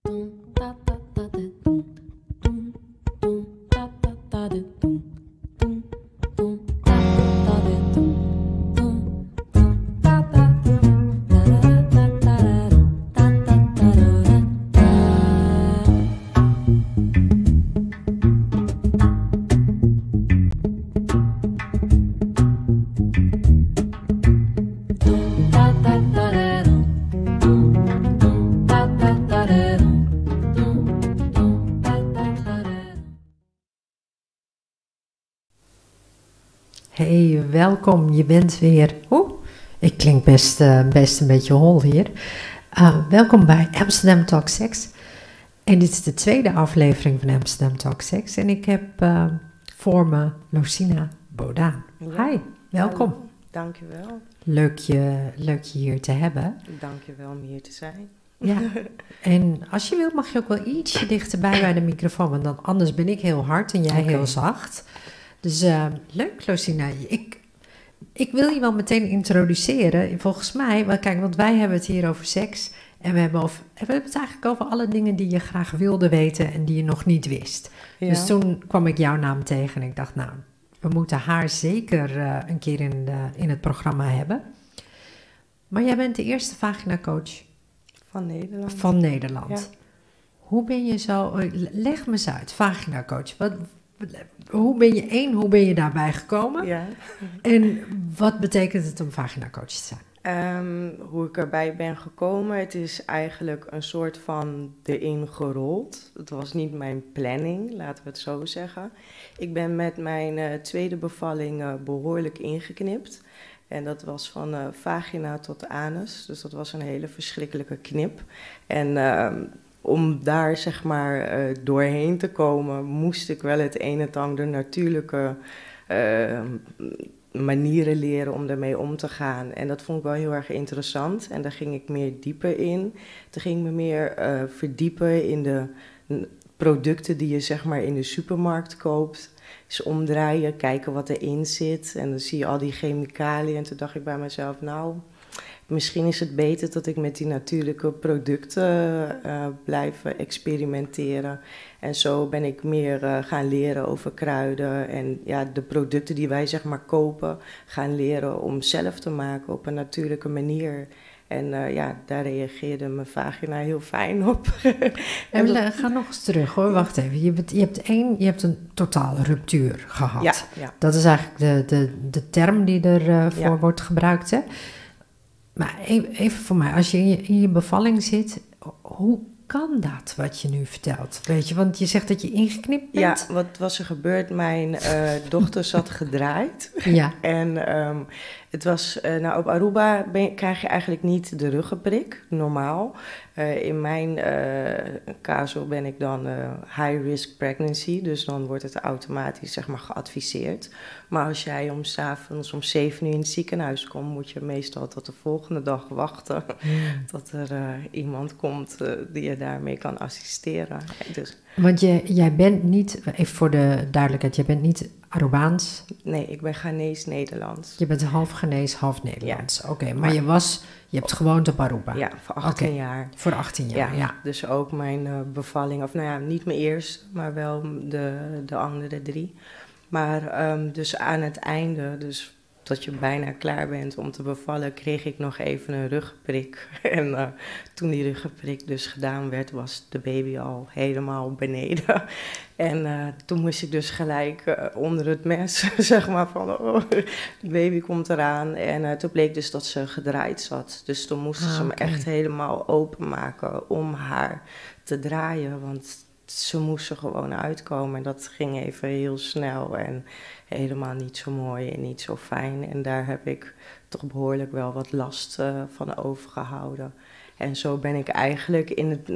Hey, welkom. Je bent weer... ik klink best een beetje hol hier. Welkom bij Amsterdam Talk Sex. En dit is de tweede aflevering van Amsterdam Talk Sex. En ik heb voor me Losina Bodaan. Ja. Hi, welkom. Hallo, dankjewel. Leuk je hier te hebben. Dankjewel om hier te zijn. Ja, en als je wilt mag je ook wel ietsje dichterbij bij de microfoon. Want dan anders ben ik heel hard en jij heel zacht. Dus leuk, Losina. Ik wil je wel meteen introduceren. Volgens mij, kijk, want wij hebben het hier over seks. En we hebben het eigenlijk over alle dingen die je graag wilde weten en die je nog niet wist. Ja. Dus toen kwam ik jouw naam tegen en ik dacht, nou, we moeten haar zeker een keer in het programma hebben. Maar jij bent de eerste vagina-coach van Nederland. Ja. Hoe ben je zo... Leg me eens uit, vagina-coach. Hoe ben je daarbij gekomen? Ja. En wat betekent het om vagina-coach te zijn? Hoe ik erbij ben gekomen, het is eigenlijk een soort van erin gerold. Het was niet mijn planning, laten we het zo zeggen. Ik ben met mijn tweede bevalling behoorlijk ingeknipt. En dat was van vagina tot anus, dus dat was een hele verschrikkelijke knip. En... om daar zeg maar doorheen te komen, moest ik wel het een en ander natuurlijke manieren leren om ermee om te gaan. En dat vond ik wel heel erg interessant. En daar ging ik meer dieper in. Toen ging ik me meer verdiepen in de producten die je zeg maar in de supermarkt koopt. Dus omdraaien, kijken wat erin zit. En dan zie je al die chemicaliën. En toen dacht ik bij mezelf, nou... misschien is het beter dat ik met die natuurlijke producten blijf experimenteren. En zo ben ik meer gaan leren over kruiden. En ja, de producten die wij zeg maar kopen, gaan leren om zelf te maken op een natuurlijke manier. En daar reageerde mijn vagina heel fijn op. En ga nog eens terug hoor, wacht even. Je hebt een totale ruptuur gehad. Ja. Dat is eigenlijk de term die ervoor wordt gebruikt, hè? Maar even voor mij, als je in je bevalling zit, hoe kan dat wat je nu vertelt? Weet je, want je zegt dat je ingeknipt bent. Ja, wat was er gebeurd? Mijn dochter zat gedraaid. Ja. En het was, op Aruba krijg je eigenlijk niet de ruggenprik, normaal. In mijn caso ben ik dan high risk pregnancy, dus dan wordt het automatisch zeg maar geadviseerd. Maar als jij om 's avonds om 7 uur in het ziekenhuis komt, moet je meestal tot de volgende dag wachten tot er iemand komt die je daarmee kan assisteren. Dus, want jij bent niet, even voor de duidelijkheid, jij bent niet Arubaans? Nee, ik ben Ghanese-Nederlands. Je bent half Ghanese, half Nederlands. Ja. Oké, maar je hebt gewoond op Aruba? Ja, voor 18 jaar. Voor 18 jaar, ja. Dus ook mijn bevalling, of niet mijn eerste, maar wel de andere 3. Maar dus aan het einde, dus dat je bijna klaar bent om te bevallen, kreeg ik nog even een ruggenprik. En toen die ruggenprik dus gedaan werd, was de baby al helemaal beneden. En toen moest ik dus gelijk onder het mes, zeg maar, van de baby komt eraan. En toen bleek dus dat ze gedraaid zat. Dus toen moesten ze me echt helemaal openmaken om haar te draaien, want ze moesten gewoon uitkomen. En dat ging even heel snel en helemaal niet zo mooi en niet zo fijn. En daar heb ik toch behoorlijk wel wat last van overgehouden. En zo ben ik eigenlijk in het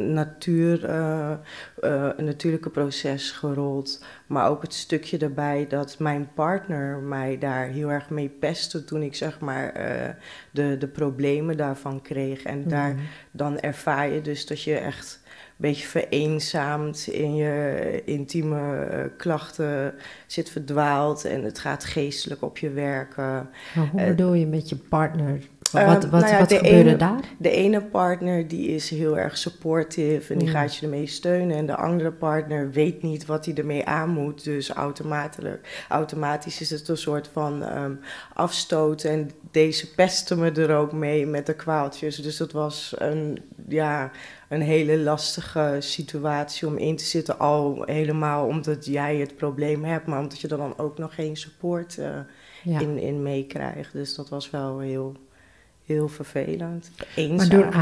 natuurlijke proces gerold. Maar ook het stukje erbij dat mijn partner mij daar heel erg mee pestte toen ik zeg maar de problemen daarvan kreeg. En daar dan ervaar je dus dat je echt een beetje vereenzaamd in je intieme klachten zit verdwaald en het gaat geestelijk op je werken. Maar hoe bedoel je met je partner Wat gebeurde daar? De ene partner die is heel erg supportive en die gaat je ermee steunen. En de andere partner weet niet wat hij ermee aan moet. Dus automatisch is het een soort van afstoot. En deze pestte me er ook mee met de kwaaltjes. Dus dat was een hele lastige situatie om in te zitten. Al helemaal omdat jij het probleem hebt, maar omdat je er dan ook nog geen support in meekrijgt. Dus dat was wel heel vervelend. Eenzaam. Maar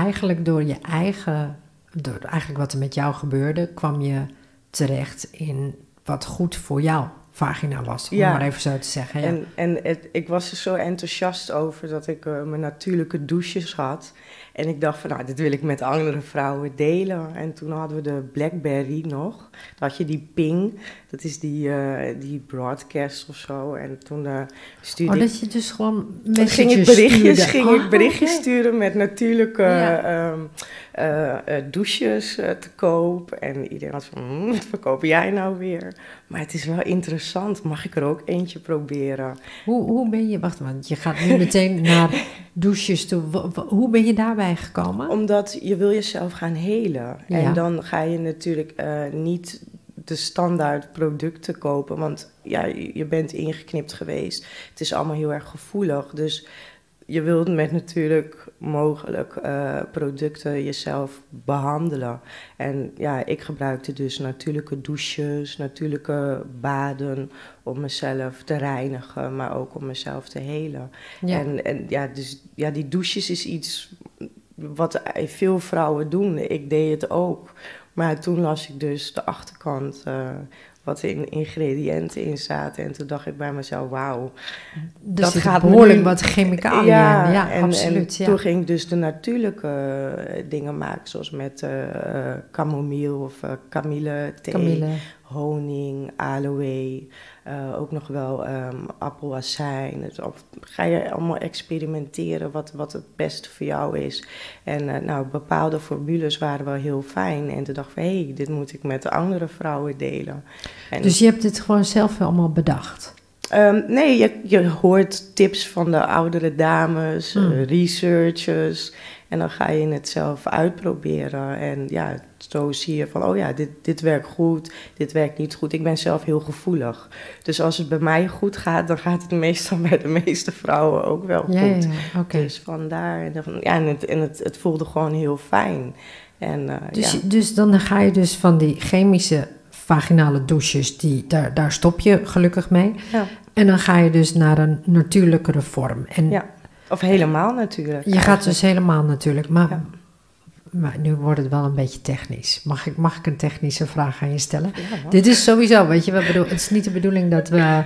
door eigenlijk wat er met jou gebeurde, kwam je terecht in wat goed voor jouw vagina was, om maar even zo te zeggen. Ja. Ik was er zo enthousiast over dat ik mijn natuurlijke douches had. En ik dacht van, nou, dit wil ik met andere vrouwen delen. En toen hadden we de Blackberry nog. Dan had je die Ping, dat is die broadcast of zo. En toen stuurde dat je dus gewoon ging ik berichtjes sturen met natuurlijke douches te koop. En iedereen had van, wat verkoop jij nou weer? Maar het is wel interessant. Mag ik er ook eentje proberen? Hoe ben je... Wacht, want je gaat nu meteen naar douches toe. Hoe ben je daarbij gekomen? Omdat je wil jezelf gaan helen. Ja. En dan ga je natuurlijk niet de standaard producten kopen. Want ja, je bent ingeknipt geweest. Het is allemaal heel erg gevoelig. Dus je wilt met natuurlijk mogelijk producten jezelf behandelen. En ja, ik gebruikte dus natuurlijke douches, natuurlijke baden om mezelf te reinigen, maar ook om mezelf te helen. Ja. Dus die douches is iets wat veel vrouwen doen. Ik deed het ook. Maar toen las ik dus de achterkant, wat in ingrediënten in zaten. En toen dacht ik bij mezelf, wauw. Dat gaat behoorlijk wat chemicaliën in. Ja, absoluut. En toen ging ik dus de natuurlijke dingen maken, zoals met chamomile of kamille thee, honing, aloe, ook nog wel appelazijn. Dus ga je allemaal experimenteren wat het beste voor jou is. En bepaalde formules waren wel heel fijn. En toen dacht ik van, hé, dit moet ik met de andere vrouwen delen. Dus je hebt dit gewoon zelf allemaal bedacht? Nee, je hoort tips van de oudere dames, researchers. En dan ga je het zelf uitproberen. En ja, zo zie je van, oh ja, dit werkt goed, dit werkt niet goed. Ik ben zelf heel gevoelig. Dus als het bij mij goed gaat, dan gaat het meestal bij de meeste vrouwen ook wel goed. Ja, okay. Dus vandaar. En het voelde gewoon heel fijn. Dus dan ga je dus van die chemische vaginale douches, daar stop je gelukkig mee. Ja. En dan ga je dus naar een natuurlijkere vorm. Of helemaal natuurlijk. Je gaat dus helemaal natuurlijk. Maar nu wordt het wel een beetje technisch. Mag ik een technische vraag aan je stellen? Ja, dit is sowieso, weet je, het is niet de bedoeling dat we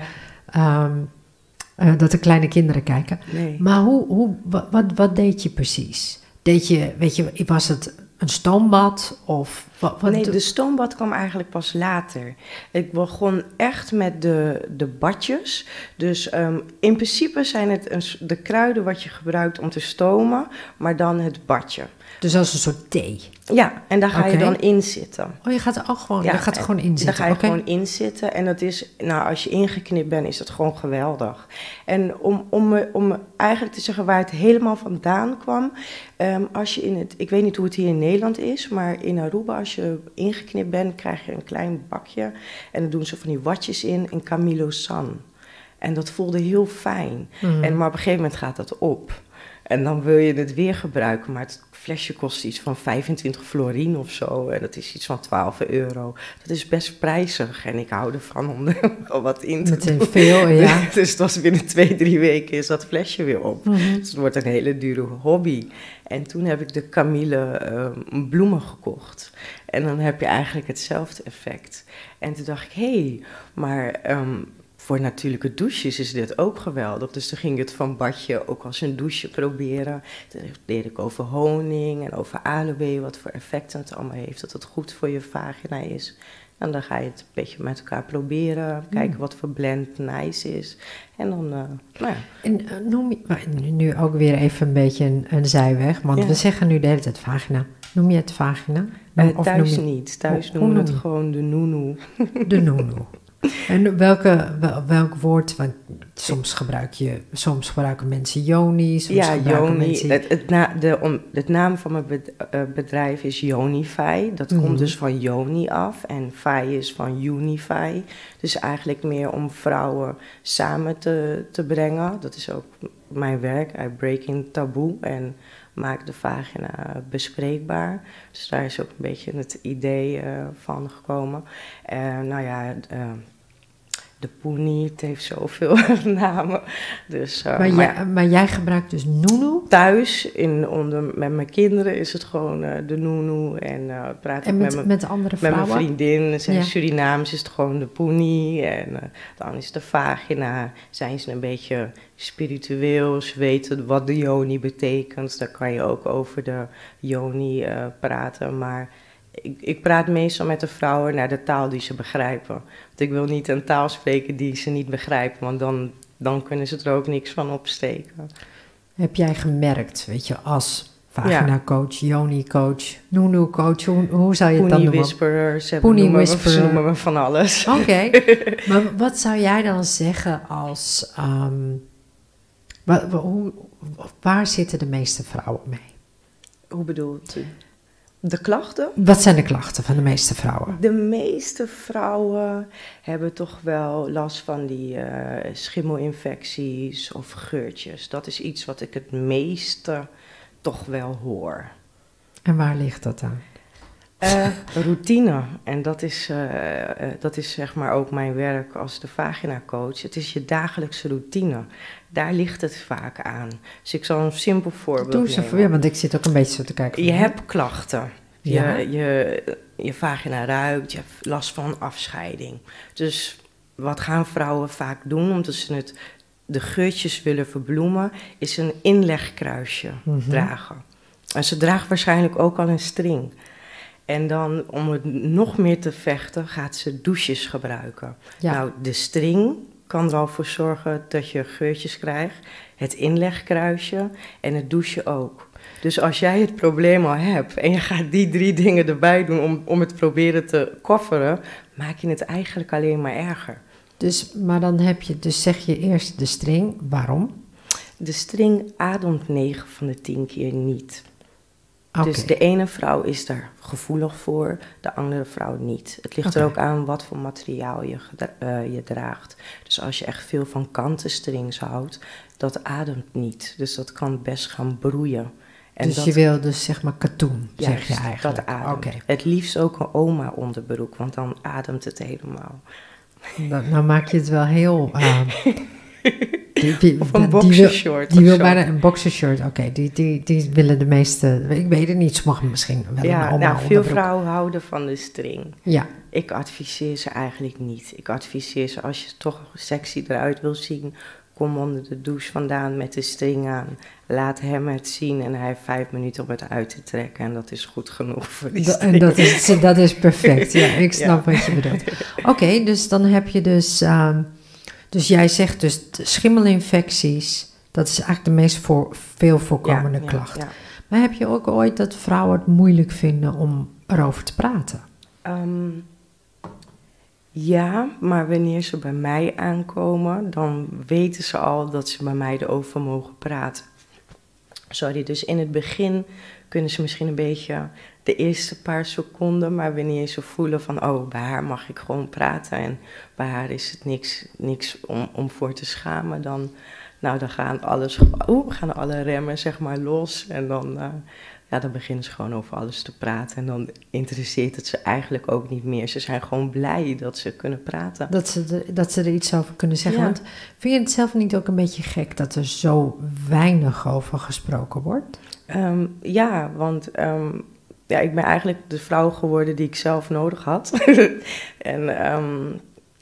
dat de kleine kinderen kijken. Nee. Maar wat deed je precies? Was het een stoombad of wat? Nee, de stoombad kwam eigenlijk pas later. Ik begon echt met de badjes. Dus in principe zijn het de kruiden wat je gebruikt om te stomen, maar dan het badje. Dus als een soort thee? Ja, en daar ga je dan in zitten. Oh, je gaat er ook gewoon, je gaat er gewoon in zitten? Daar ga je gewoon in zitten. En dat is, als je ingeknipt bent, is dat gewoon geweldig. En om eigenlijk te zeggen waar het helemaal vandaan kwam. Als je ik weet niet hoe het hier in Nederland is, maar in Aruba, als je ingeknipt bent, krijg je een klein bakje. En dan doen ze van die watjes in Camilo-san. En dat voelde heel fijn. Maar op een gegeven moment gaat dat op. En dan wil je het weer gebruiken, maar het flesje kost iets van 25 florien of zo. En dat is iets van €12. Dat is best prijzig en ik hou ervan om er wel wat in te doen. Meteen veel, ja. Dus het was binnen 2-3 weken is dat flesje weer op. Dus het wordt een hele dure hobby. En toen heb ik de Camille bloemen gekocht. En dan heb je eigenlijk hetzelfde effect. En toen dacht ik, maar voor natuurlijke douches is dit ook geweldig. Dus toen ging ik het van badje ook als een douche proberen. Toen leerde ik over honing en over aloe, wat voor effecten het allemaal heeft. Dat het goed voor je vagina is. En dan ga je het een beetje met elkaar proberen. Kijken wat voor blend nice is. En dan, En noem je, nu ook weer even een beetje een zijweg. Want we zeggen nu de hele tijd vagina. Noem je het vagina? Thuis niet. Thuis noemen we het gewoon de noenoe. De noenoe. En welk woord, want soms gebruiken mensen Yoni, soms gebruiken Yoni. mensen... Het naam van mijn bedrijf is Yonify. Dat komt dus van Yoni af en Fi is van Unify. Dus eigenlijk meer om vrouwen samen te brengen. Dat is ook mijn werk. I break in taboe en maak de vagina bespreekbaar. Dus daar is ook een beetje het idee van gekomen. De Poenie, het heeft zoveel namen. Dus, maar jij gebruikt dus Nunu? Thuis, met mijn kinderen, is het gewoon de Nunu. En praat ik met andere vrouwen? Met mijn vriendin, zijn Surinaams, is het gewoon de Poenie. En dan is de vagina, zijn ze een beetje spiritueel. Ze weten wat de Yoni betekent. Dan kan je ook over de Yoni praten, maar... Ik praat meestal met de vrouwen naar de taal die ze begrijpen. Want ik wil niet een taal spreken die ze niet begrijpen, want dan kunnen ze er ook niks van opsteken. Heb jij gemerkt, weet je, als vagina-coach, Yoni-coach, Nunu-coach, hoe zou je het dan noemen? Ze noemen me van alles. Oké, maar wat zou jij dan zeggen als... waar zitten de meeste vrouwen mee? Hoe bedoelt u? De klachten? Wat zijn de klachten van de meeste vrouwen? De meeste vrouwen hebben toch wel last van die schimmelinfecties of geurtjes. Dat is iets wat ik het meeste toch wel hoor. En waar ligt dat aan? Routine. En dat is zeg maar ook mijn werk als de vagina-coach. Het is je dagelijkse routine. Daar ligt het vaak aan. Dus ik zal een simpel voorbeeld nemen. Doe ze weer, want ik zit ook een beetje zo te kijken. Je hebt klachten. Ja. Je vagina ruikt, je hebt last van afscheiding. Dus wat gaan vrouwen vaak doen, omdat ze de geurtjes willen verbloemen, is een inlegkruisje dragen. En ze draagt waarschijnlijk ook al een string. En dan, om het nog meer te vechten, gaat ze douches gebruiken. Ja. Nou, de string kan er al voor zorgen dat je geurtjes krijgt. Het inlegkruisje en het douchen ook. Dus als jij het probleem al hebt en je gaat die 3 dingen erbij doen om het proberen te kofferen, maak je het eigenlijk alleen maar erger. Maar dan zeg je eerst de string. Waarom? De string ademt 9 van de 10 keer niet. Okay. Dus de ene vrouw is daar gevoelig voor, de andere vrouw niet. Het ligt er ook aan wat voor materiaal je draagt. Dus als je echt veel van kantenstrings houdt, dat ademt niet. Dus dat kan best gaan broeien. En dus je wil dus zeg maar katoen, juist, zeg je eigenlijk. Dat ademt. Het liefst ook een oma onderbroek, want dan ademt het helemaal. Nou maak je het wel heel... Of een boxershort. Die wil bijna een boxershort. Oké, die willen de meeste... Ik weet het niet, sommigen misschien wel een oma veel vrouwen houden van de string. Ja. Ik adviseer ze eigenlijk niet. Ik adviseer ze, als je toch sexy eruit wil zien, kom onder de douche vandaan met de string aan. Laat hem het zien en hij heeft 5 minuten om het uit te trekken. En dat is goed genoeg voor die string. En dat is perfect. Ja, ik snap wat je bedoelt. Oké, dus dan heb je dus... Dus jij zegt dus de schimmelinfecties, dat is eigenlijk de meest veel voorkomende klacht. Ja. Maar heb je ook ooit dat vrouwen het moeilijk vinden om erover te praten? Ja, maar wanneer ze bij mij aankomen, dan weten ze al dat ze bij mij erover mogen praten. Dus in het begin kunnen ze misschien een beetje de eerste paar seconden, maar wanneer ze voelen van, bij haar mag ik gewoon praten en bij haar is het niks om voor te schamen, dan gaan alle remmen zeg maar los en dan beginnen ze gewoon over alles te praten en dan interesseert het ze eigenlijk ook niet meer. Ze zijn gewoon blij dat ze kunnen praten. Dat ze er iets over kunnen zeggen. Ja. Want vind je het zelf niet ook een beetje gek dat er zo weinig over gesproken wordt? Want ik ben eigenlijk de vrouw geworden die ik zelf nodig had. En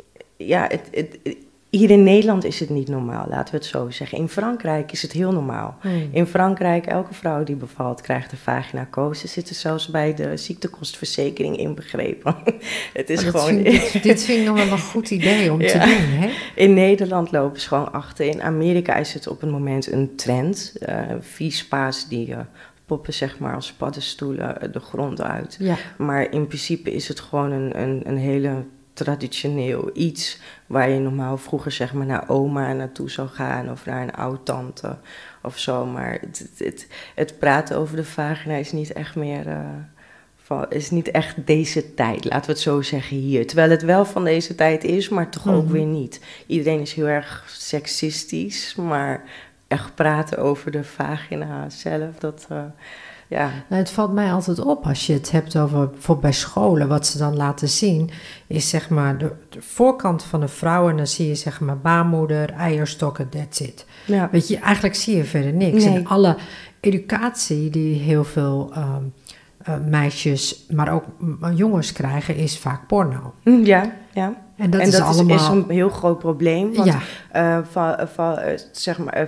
hier in Nederland is het niet normaal, laten we het zo zeggen. In Frankrijk is het heel normaal. In Frankrijk, elke vrouw die bevalt krijgt een vagina-coach. Ze zitten zelfs bij de ziektekostenverzekering inbegrepen. Het is dit vind ik nog wel een goed idee om te doen, hè? In Nederland lopen ze gewoon achter. In Amerika is het op het moment een trend. Viespa's die poppen zeg maar als paddenstoelen de grond uit. Ja. Maar in principe is het gewoon een hele traditioneel iets waar je normaal vroeger zeg maar naar oma naartoe zou gaan of naar een oud-tante of zo. Maar het praten over de vagina is niet echt meer, is niet echt deze tijd, laten we het zo zeggen hier. Terwijl het wel van deze tijd is, maar toch ook weer niet. Iedereen is heel erg seksistisch, maar echt praten over de vagina zelf, dat... Ja. Nou, het valt mij altijd op als je het hebt over bijvoorbeeld bij scholen. Wat ze dan laten zien is zeg maar de voorkant van de vrouw. En dan zie je zeg maar baarmoeder, eierstokken, that's it. Ja. Weet je, eigenlijk zie je verder niks. Nee. En alle educatie die heel veel meisjes, maar ook jongens krijgen, is vaak porno. Ja. En dat is allemaal... is een heel groot probleem. Want zeg maar 75%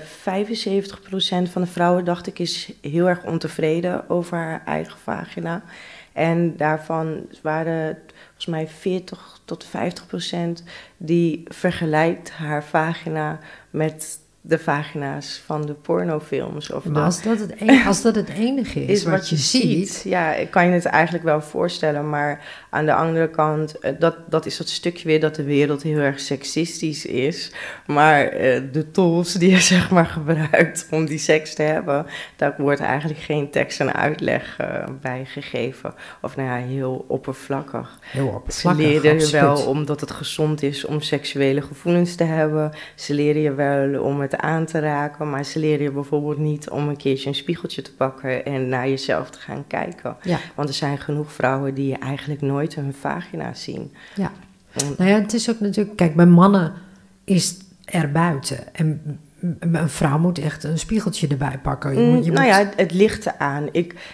van de vrouwen, dacht ik, is heel erg ontevreden over haar eigen vagina. En daarvan waren volgens mij 40-50% die vergelijkt haar vagina met de vagina's van de pornofilms. Maar als dat het enige is wat je ziet... Ja, ik kan je het eigenlijk wel voorstellen. Maar aan de andere kant, dat is dat stukje weer dat de wereld heel erg seksistisch is. Maar de tools die je zeg maar gebruikt om die seks te hebben... daar wordt eigenlijk geen tekst en uitleg bij gegeven. Of nou ja, heel oppervlakkig. Heel oppervlakkig, ze leren je wel absoluut. omdat het gezond is om seksuele gevoelens te hebben. Ze leren je wel om het aan te raken, maar ze leren je bijvoorbeeld niet om een keertje een spiegeltje te pakken en naar jezelf te gaan kijken. Ja. Want er zijn genoeg vrouwen die eigenlijk nooit hun vagina zien. Ja. Nou ja, het is ook natuurlijk, kijk, bij mannen is er buiten en een vrouw moet echt een spiegeltje erbij pakken. Ja, het ligt eraan.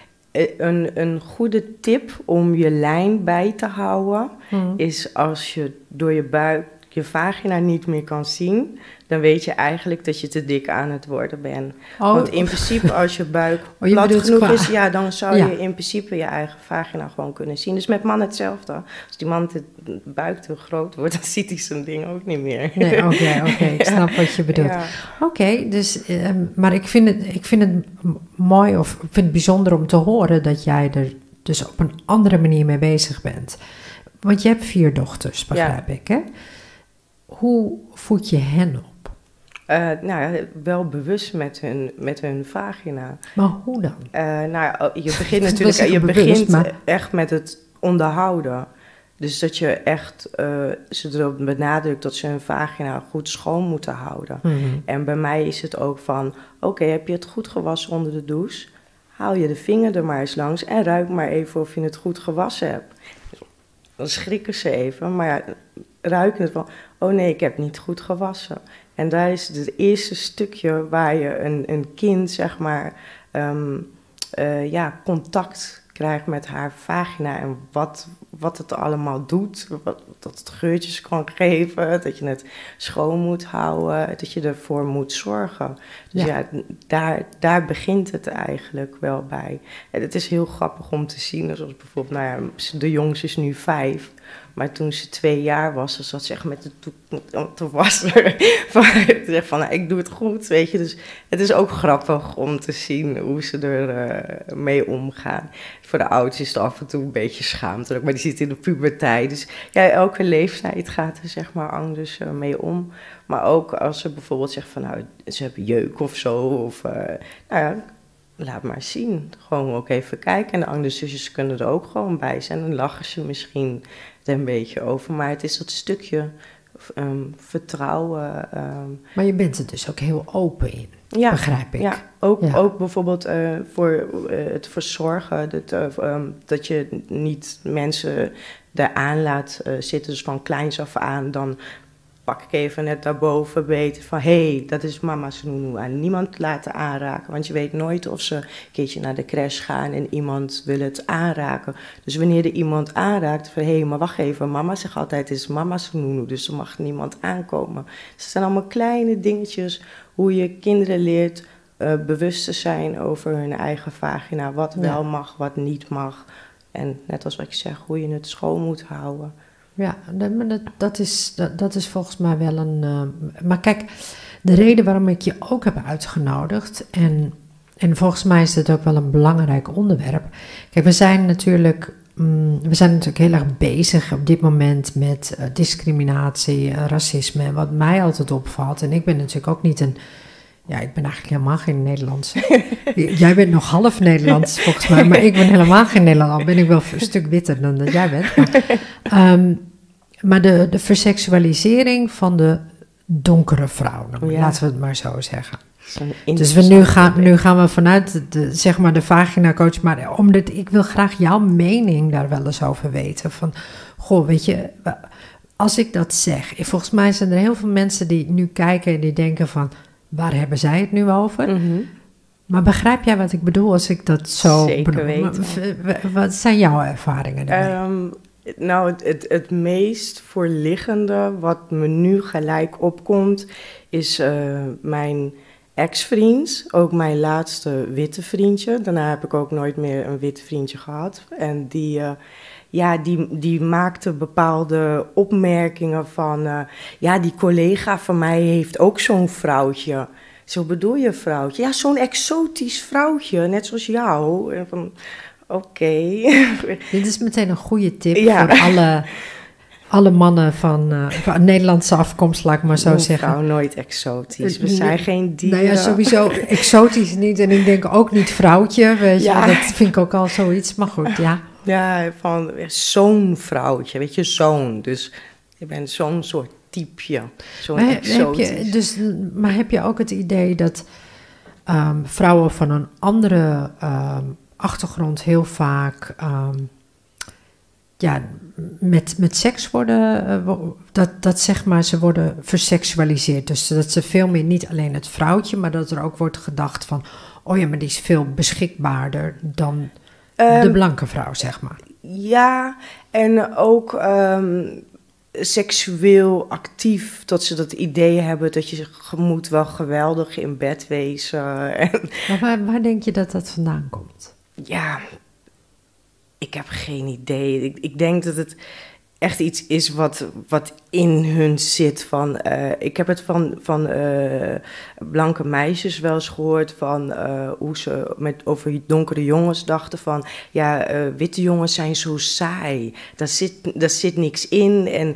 Een goede tip om je lijn bij te houden is als je door je buik je vagina niet meer kan zien, dan weet je eigenlijk dat je te dik aan het worden bent. Want in principe als je buik plat genoeg is, ja, dan zou je in principe je eigen vagina gewoon kunnen zien. Dus met mannen hetzelfde. Als die man de buik te groot wordt, dan ziet hij zijn ding ook niet meer. Nee, oké, ik snap wat je bedoelt. Ja. Oké, dus, maar ik vind het mooi of ik vind het bijzonder om te horen dat jij er dus op een andere manier mee bezig bent. Want je hebt 4 dochters, begrijp ik, hè? Hoe voed je hen op? Wel bewust met hun vagina. Maar hoe dan? Je begint natuurlijk echt met het onderhouden. Dus dat je echt ze erop benadrukt dat ze hun vagina goed schoon moeten houden. Mm-hmm. En bij mij is het ook van, oké, heb je het goed gewassen onder de douche? Haal je de vinger er maar eens langs en ruik maar even of je het goed gewassen hebt. Dan schrikken ze even, maar ja, ruiken het van, oh nee, ik heb niet goed gewassen. En daar is het eerste stukje waar je een kind, zeg maar, contact krijgt met haar vagina en wat het allemaal doet. Dat het geurtjes kan geven, dat je het schoon moet houden, dat je ervoor moet zorgen. Dus daar begint het eigenlijk wel bij. En het is heel grappig om te zien, zoals bijvoorbeeld, de jongste is nu 5... Maar toen ze 2 jaar was, ze zat ze echt met de te wassen. Van, ik doe het goed, weet je. Dus het is ook grappig om te zien hoe ze er mee omgaan. Voor de ouders is het af en toe een beetje schaamtelijk, maar die zit in de puberteit. Dus ja, elke leeftijd gaat er zeg maar anders mee om. Maar ook als ze bijvoorbeeld zegt van, ze hebben jeuk of zo. Of, laat maar zien. Gewoon ook even kijken. En de andere zusjes kunnen er ook gewoon bij zijn. Dan lachen ze misschien er een beetje over. Maar het is dat stukje vertrouwen. Maar je bent er dus ook heel open in, begrijp ik. Ja, ook bijvoorbeeld voor het verzorgen. Dat je niet mensen eraan laat zitten. Dus van kleins af aan dan pak ik even net daarboven weten van, hé, dat is mama's noenoe. En niemand laten aanraken, want je weet nooit of ze een keertje naar de crash gaan en iemand wil het aanraken. Dus wanneer er iemand aanraakt, van, hé, maar wacht even, mama zegt altijd, het is mama's noenoe, dus er mag niemand aankomen. Dus het zijn allemaal kleine dingetjes, hoe je kinderen leert bewust te zijn over hun eigen vagina, wat wel mag, wat niet mag. En net als wat ik zeg, hoe je het schoon moet houden. Ja, dat is volgens mij wel een... maar kijk, de reden waarom ik je ook heb uitgenodigd... en volgens mij is dit ook wel een belangrijk onderwerp... Kijk, we zijn natuurlijk we zijn natuurlijk heel erg bezig op dit moment met discriminatie, racisme. En wat mij altijd opvalt, en ik ben natuurlijk ook niet ik ben eigenlijk helemaal geen Nederlandse. Jij bent nog half Nederlands volgens mij, maar ik ben helemaal geen Nederlander. Al ben ik wel een stuk witter dan dat jij bent. Maar de verseksualisering van de donkere vrouw, laten we het maar zo zeggen. Dus nu gaan we vanuit zeg maar de vagina-coach, maar ik wil graag jouw mening daar wel eens over weten. Van, goh, weet je, als ik dat zeg, volgens mij zijn er heel veel mensen die nu kijken en die denken van, waar hebben zij het nu over? Mm-hmm. Maar begrijp jij wat ik bedoel als ik dat zo Zeker weten. Wat zijn jouw ervaringen daarmee? Nou, het meest voorliggende wat me nu gelijk opkomt, is mijn ex-vriend, ook mijn laatste witte vriendje. Daarna heb ik ook nooit meer een wit vriendje gehad. En die maakte bepaalde opmerkingen van, die collega van mij heeft ook zo'n vrouwtje. Zo bedoel je vrouwtje? Ja, zo'n exotisch vrouwtje, net zoals jou. En van, oké. Dit is meteen een goede tip voor alle mannen van Nederlandse afkomst, laat ik maar zo zeggen. Vrouw nooit exotisch. We zijn geen dieren. Nou ja, sowieso exotisch niet. En ik denk ook niet vrouwtje, weet je. Dat vind ik ook al zoiets, maar goed, ja. Ja, van zo'n vrouwtje, weet je, zo'n. Dus je bent zo'n soort typeje, zo'n exotisch. Maar heb je ook het idee dat vrouwen van een andere achtergrond heel vaak met seks worden, dat zeg maar ze worden verseksualiseerd. Dus dat ze veel meer niet alleen het vrouwtje, maar dat er ook wordt gedacht van, oh ja, maar die is veel beschikbaarder dan de blanke vrouw, zeg maar. Ja, en ook seksueel actief, dat ze dat idee hebben dat je moet wel geweldig in bed wezen. Maar waar denk je dat vandaan komt? Ja, ik heb geen idee. Ik denk dat het echt iets is wat in hun zit. Ik heb het van blanke meisjes wel eens gehoord van hoe ze over donkere jongens dachten van, witte jongens zijn zo saai. Daar zit niks in. En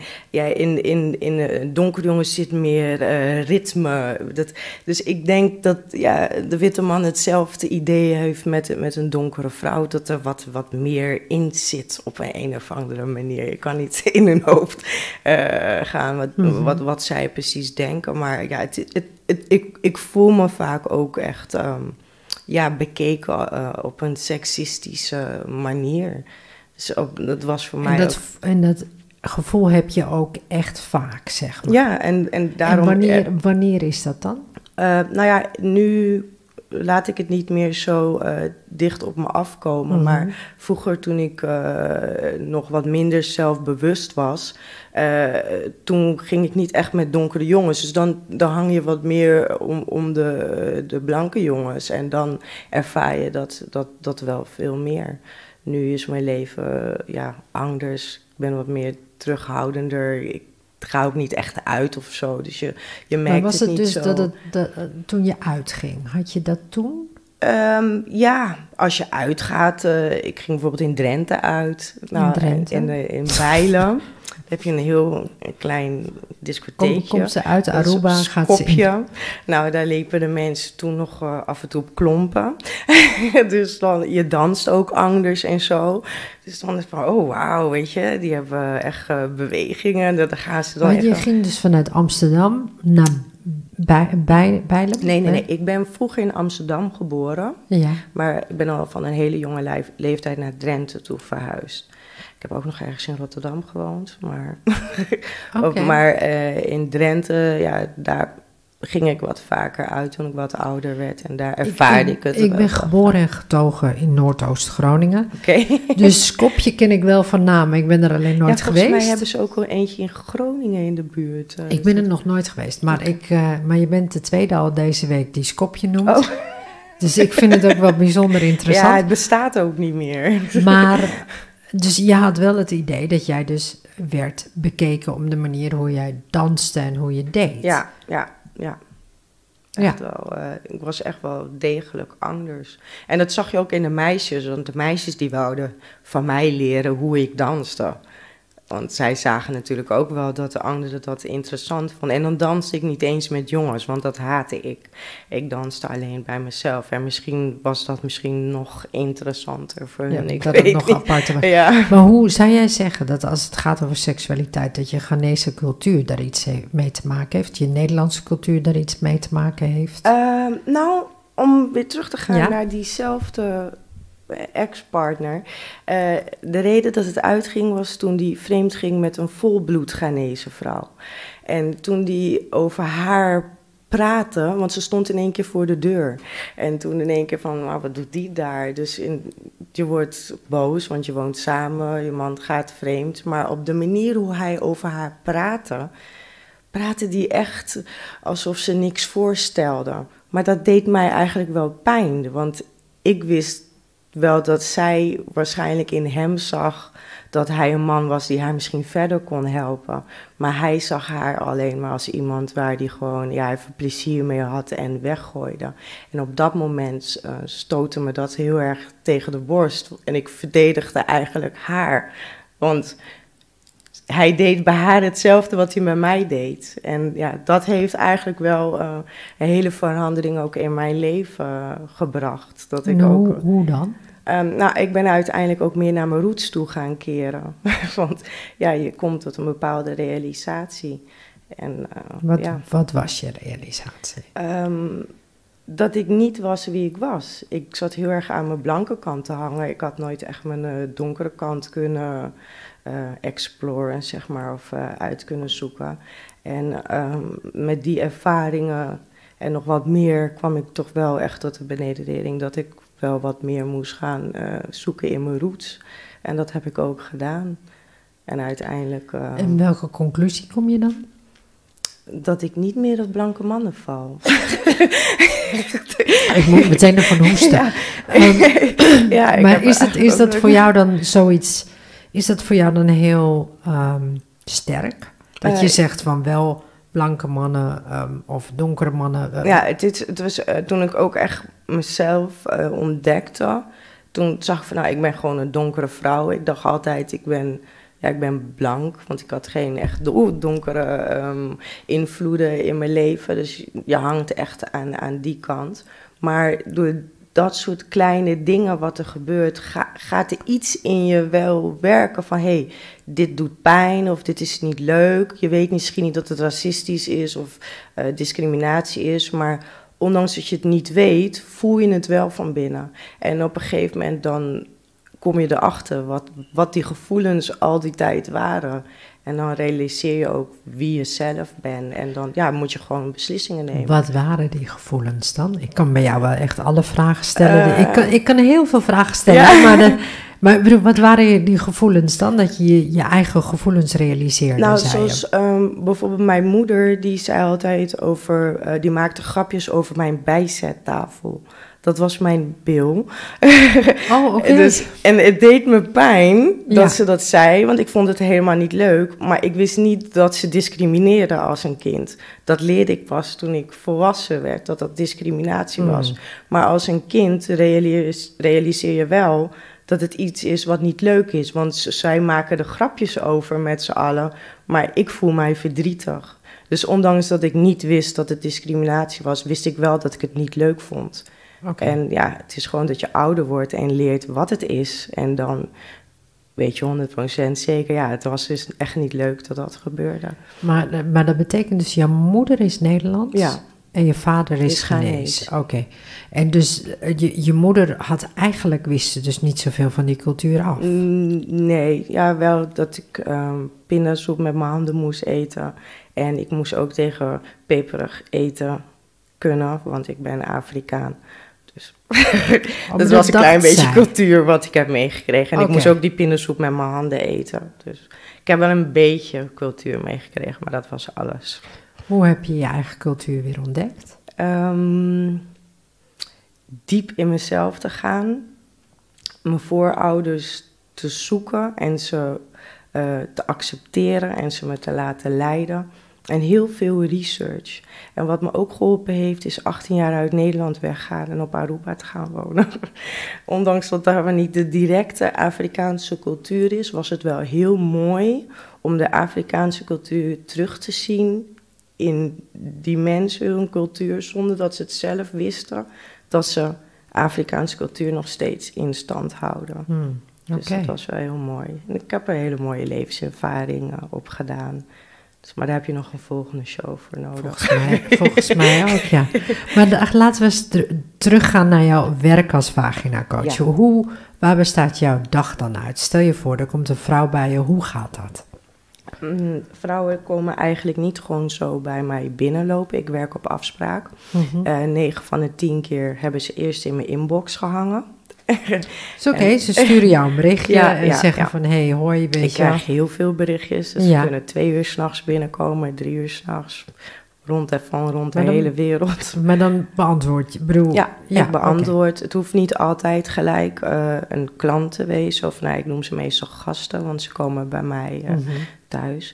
in donkere jongens zit meer ritme. Dus ik denk dat de witte man hetzelfde idee heeft met een donkere vrouw, dat er wat meer in zit op een of andere manier. Je kan niet in hun hoofd gaan wat zij precies denken. Maar ik voel me vaak ook echt bekeken op een seksistische manier. Dus dat was voor mij en dat gevoel heb je ook echt vaak, zeg maar. Ja, en daarom... En wanneer is dat dan? Nu laat ik het niet meer zo dicht op me afkomen. Mm-hmm. Maar vroeger, toen ik nog wat minder zelfbewust was, toen ging ik niet echt met donkere jongens. Dus dan hang je wat meer om de blanke jongens. En dan ervaar je dat wel veel meer. Nu is mijn leven anders. Ik ben wat meer terughoudender. Ik ga ook niet echt uit of zo. Dus je merkt maar was het niet dus zo. Dat toen je uitging, had je dat toen? Als je uitgaat. Ik ging bijvoorbeeld in Drenthe uit. In Drenthe? In Bijlen. Dan heb je een heel klein discotheekje. Komt ze uit Aruba, gaat ze in. Nou, daar liepen de mensen toen nog af en toe op klompen. Dus dan, je danst ook anders en zo. Dus dan is het van, oh wauw, weet je, die hebben echt bewegingen. Dan gaan ze dan maar je ging dus vanuit Amsterdam naar Bijlen? Nee. Ik ben vroeger in Amsterdam geboren. Ja. Maar ik ben al van een hele jonge leeftijd naar Drenthe toe verhuisd. Ik heb ook nog ergens in Rotterdam gewoond. Maar in Drenthe, daar ging ik wat vaker uit toen ik wat ouder werd. En daar ervaarde ik het. Ik ben geboren en getogen in Noordoost-Groningen. Oké. Dus Skopje ken ik wel van naam, maar ik ben er alleen nooit geweest. Volgens mij hebben ze ook wel eentje in Groningen in de buurt. Ik ben er nog nooit geweest. Maar je bent de tweede al deze week die Skopje noemt. Oh. Dus ik vind het ook wel bijzonder interessant. Ja, het bestaat ook niet meer. Maar... Dus je had wel het idee dat jij dus werd bekeken om de manier hoe jij danste en hoe je deed. Ja. Echt wel, ik was echt wel degelijk anders. En dat zag je ook in de meisjes, want de meisjes die wouden van mij leren hoe ik danste. Want zij zagen natuurlijk ook wel dat de anderen dat interessant vonden. En dan danste ik niet eens met jongens, want dat haatte ik. Ik danste alleen bij mezelf. En misschien was dat nog interessanter voor hen. Ik dat weet het nog niet. apart was. Ja. Maar hoe zou jij zeggen dat als het gaat over seksualiteit, dat je Ghanese cultuur daar iets mee te maken heeft? Je Nederlandse cultuur daar iets mee te maken heeft? Nou, om weer terug te gaan Ja? naar diezelfde ex-partner. De reden dat het uitging was toen die vreemd ging met een volbloed Ghanese vrouw. En toen die over haar praatte, want ze stond in één keer voor de deur. En toen in één keer van, nou, wat doet die daar? Dus je wordt boos, want je woont samen, je man gaat vreemd. Maar op de manier hoe hij over haar praatte die echt alsof ze niks voorstelde. Maar dat deed mij eigenlijk wel pijn, want ik wist wel dat zij waarschijnlijk in hem zag dat hij een man was die haar misschien verder kon helpen. Maar hij zag haar alleen maar als iemand waar hij gewoon even plezier mee had en weggooide. En op dat moment stootte me dat heel erg tegen de borst. En ik verdedigde eigenlijk haar. Want hij deed bij haar hetzelfde wat hij bij mij deed. En ja, dat heeft eigenlijk wel een hele verandering ook in mijn leven gebracht. Dat ik Hoe dan? Nou, ik ben uiteindelijk ook meer naar mijn roots toe gaan keren. Want ja, je komt tot een bepaalde realisatie. En, Wat was je realisatie? Dat ik niet was wie ik was. Ik zat heel erg aan mijn blanke kant te hangen. Ik had nooit echt mijn donkere kant kunnen exploren, zeg maar, of uit kunnen zoeken. En met die ervaringen en nog wat meer kwam ik toch wel echt tot de benedenering dat ik wel wat meer moest gaan zoeken in mijn roots. En dat heb ik ook gedaan. En uiteindelijk... En welke conclusie kom je dan? Dat ik niet meer op blanke mannen val. Ik moet meteen ervan hoesten. Ja, maar is dat voor jou dan zoiets... Is dat voor jou dan heel sterk? Dat je zegt van wel blanke mannen of donkere mannen? Ja, het was toen ik ook echt mezelf ontdekte. Toen zag ik van, nou, ik ben gewoon een donkere vrouw. Ik dacht altijd, ik ben blank, want ik had geen echt donkere invloeden in mijn leven. Dus je hangt echt aan die kant. Maar door dat soort kleine dingen wat er gebeurt, gaat er iets in je wel werken van, hey, dit doet pijn of dit is niet leuk. Je weet misschien niet dat het racistisch is of discriminatie is, maar ondanks dat je het niet weet, voel je het wel van binnen. En op een gegeven moment dan kom je erachter wat die gevoelens al die tijd waren. En dan realiseer je ook wie je zelf bent. En dan moet je gewoon beslissingen nemen. Wat waren die gevoelens dan? Ik kan bij jou wel echt alle vragen stellen. Ik kan heel veel vragen stellen. Ja. Maar wat waren die gevoelens dan? Dat je je eigen gevoelens realiseerde? Nou, zoals bijvoorbeeld mijn moeder, die zei altijd die maakte grapjes over mijn bijzettafel. Dat was mijn bil. Oh, oké. Dus, en het deed me pijn dat ze dat zei, want ik vond het helemaal niet leuk. Maar ik wist niet dat ze discrimineerde als een kind. Dat leerde ik pas toen ik volwassen werd, dat discriminatie was. Maar als een kind realiseer je wel dat het iets is wat niet leuk is. Want zij maken er grapjes over met z'n allen, maar ik voel mij verdrietig. Dus ondanks dat ik niet wist dat het discriminatie was, wist ik wel dat ik het niet leuk vond. Okay. En ja, het is gewoon dat je ouder wordt en leert wat het is. En dan weet je 100% zeker, ja, het was dus echt niet leuk dat dat gebeurde. Maar dat betekent dus, jouw moeder is Nederlands? Ja. En je vader is Ghanese? Oké. En dus je moeder wist dus niet zoveel van die cultuur af? Nee, ja, wel dat ik pindasoep met mijn handen moest eten. En ik moest ook tegen peperig eten kunnen, want ik ben Afrikaan. Dus dat was een klein beetje cultuur wat ik heb meegekregen. En ik moest ook die pindasoep met mijn handen eten. Dus ik heb wel een beetje cultuur meegekregen, maar dat was alles. Hoe heb je je eigen cultuur weer ontdekt? Diep in mezelf te gaan. Mijn voorouders te zoeken en ze te accepteren en ze me te laten leiden. En heel veel research. En wat me ook geholpen heeft, is 18 jaar uit Nederland weggaan en op Aruba te gaan wonen. Ondanks dat daar niet de directe Afrikaanse cultuur is, was het wel heel mooi om de Afrikaanse cultuur terug te zien in die mensen, hun cultuur, zonder dat ze het zelf wisten, dat ze Afrikaanse cultuur nog steeds in stand houden. Dus dat was wel heel mooi. En ik heb er hele mooie levenservaring opgedaan. Maar daar heb je nog een volgende show voor nodig. Volgens mij ook, ja. Maar laten we eens teruggaan naar jouw werk als vagina-coach. Ja. Waar bestaat jouw dag dan uit? Stel je voor, er komt een vrouw bij je. Hoe gaat dat? Vrouwen komen eigenlijk niet gewoon zo bij mij binnenlopen. Ik werk op afspraak. 9 van de 10 keer hebben ze eerst in mijn inbox gehangen. Is oké, ze sturen jou een berichtje en zeggen van, hey, hoi, weet je. Ik krijg heel veel berichtjes, dus ze kunnen 2 uur 's nachts binnenkomen, 3 uur 's nachts, rond de hele wereld. Maar dan beantwoord je, ik beantwoord. Okay. Het hoeft niet altijd gelijk een klant te wezen, of ik noem ze meestal gasten, want ze komen bij mij thuis.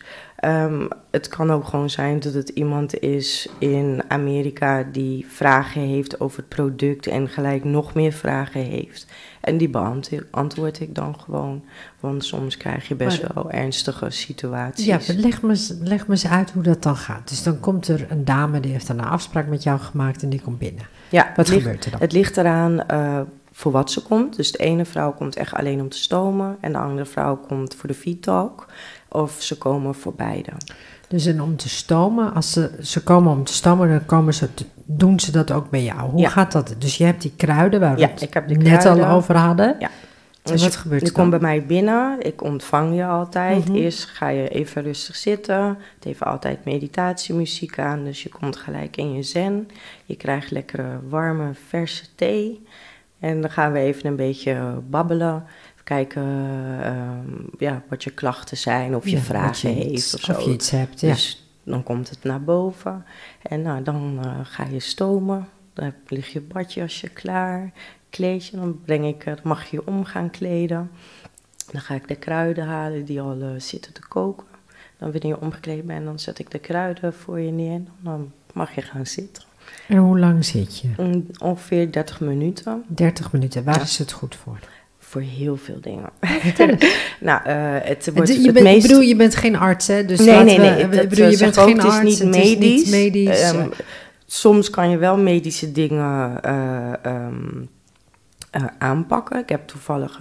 Het kan ook gewoon zijn dat het iemand is in Amerika die vragen heeft over het product en gelijk nog meer vragen heeft. En die beantwoord ik dan gewoon, want soms krijg je best wel ernstige situaties. Ja, leg me eens uit hoe dat dan gaat. Dus dan komt er een dame, die heeft dan een afspraak met jou gemaakt en die komt binnen. Ja, wat gebeurt er dan? Het ligt eraan voor wat ze komt. Dus de ene vrouw komt echt alleen om te stomen en de andere vrouw komt voor de feed-talk. Of ze komen voor beide. Dus om te stomen, als ze komen om te stomen, dan doen ze dat ook bij jou. Hoe gaat dat? Dus je hebt die kruiden waar we het net al over hadden. Ja. En wat gebeurt er dan? Je komt bij mij binnen, ik ontvang je altijd. Eerst ga je even rustig zitten. Het heeft altijd meditatiemuziek aan, dus je komt gelijk in je zen. Je krijgt lekkere, warme, verse thee. En dan gaan we even een beetje babbelen. Kijken wat je klachten zijn, of je vragen heeft of zo. Of je iets hebt, Dus dan komt het naar boven. En dan ga je stomen. Dan ligt je badjasje klaar. Kleedje, dan mag je om gaan kleden. Dan ga ik de kruiden halen die al zitten te koken. Dan wanneer je omgekleed bent, dan zet ik de kruiden voor je neer. En dan mag je gaan zitten. En hoe lang zit je? Ongeveer 30 minuten. 30 minuten, waar is het goed voor? Voor heel veel dingen. Je bent geen arts, hè? Dus nee. Je bent geen arts, het is niet medisch. Soms kan je wel medische dingen aanpakken. Ik heb toevallig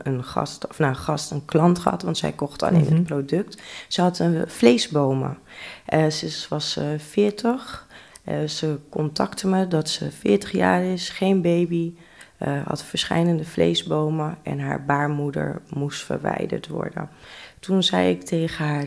een klant gehad, want zij kocht alleen het product. Ze had vleesbomen. Ze was 40. Ze contacte me dat ze 40 jaar is, geen baby. Had verschillende vleesbomen en haar baarmoeder moest verwijderd worden. Toen zei ik tegen haar,